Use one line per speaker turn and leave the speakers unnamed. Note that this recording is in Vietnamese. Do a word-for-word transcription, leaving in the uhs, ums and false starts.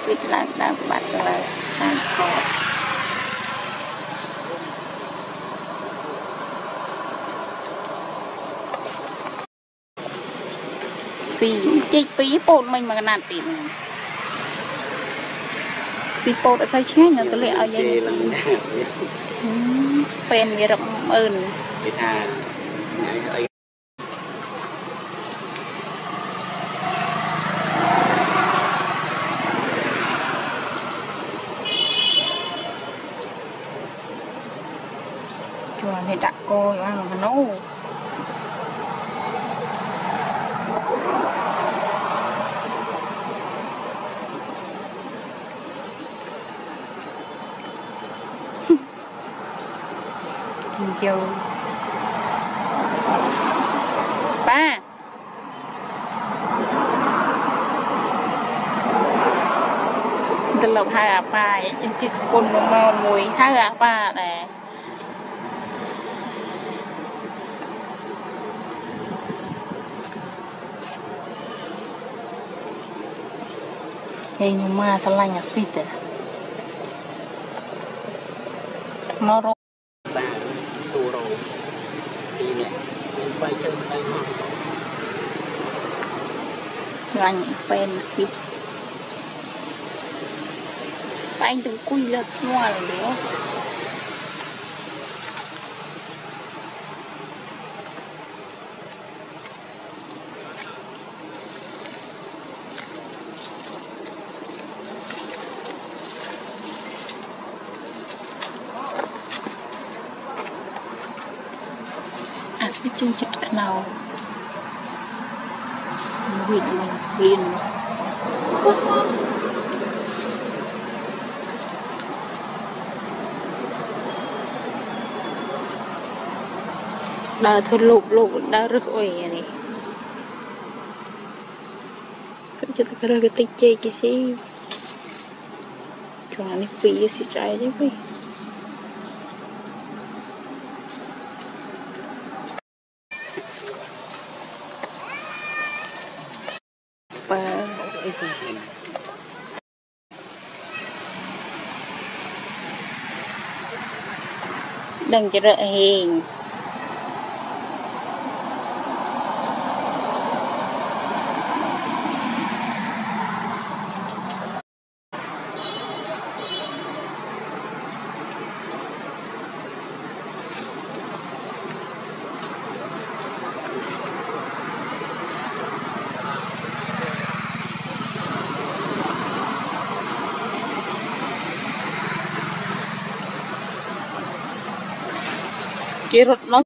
switch lại đang bật là hàng khó xì chích phí bột mình mà nạt tiền xì bột ở sai chết nữa tôi lại ở đây xì phèn gì rộng ơn chùa này đặt cô ăn mà nấu Kim Châu ba từ lộc hai à ba chân chích con mòn mùi hai à ba nè Hei mà salahnya sweet moro
sa suro đi nè quay chân đây mà
anh pen kịp anh đừng cùi lật ngoài nữa cái chân chặt nào việc mình riêng đào thôi lục lục đào rất ổn này sắp cho tôi cái tích chơi cái gì cho nó phí cái gì trái đấy vậy đừng cho rợ hiền cái rốt nó